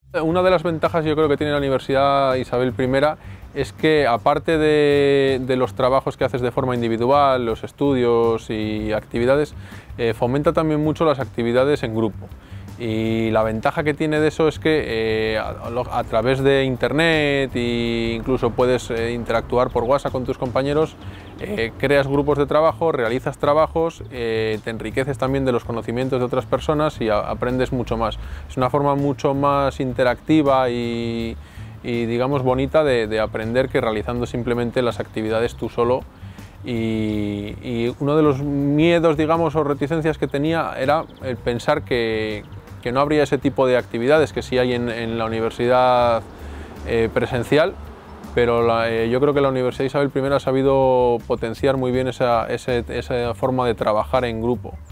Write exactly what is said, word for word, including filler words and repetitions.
Una de las ventajas yo creo que tiene la Universidad Isabel primera es que aparte de, de los trabajos que haces de forma individual, los estudios y actividades, eh, fomenta también mucho las actividades en grupo. Y la ventaja que tiene de eso es que eh, a, a través de internet e incluso puedes eh, interactuar por WhatsApp con tus compañeros, eh, creas grupos de trabajo, realizas trabajos, eh, te enriqueces también de los conocimientos de otras personas y a, aprendes mucho más. Es una forma mucho más interactiva y, y digamos bonita de, de aprender que realizando simplemente las actividades tú solo. Y, y uno de los miedos, digamos, o reticencias que tenía era el pensar que, que no habría ese tipo de actividades que sí hay en, en la universidad eh, presencial, pero la, eh, yo creo que la Universidad Isabel primera ha sabido potenciar muy bien esa, esa, esa forma de trabajar en grupo.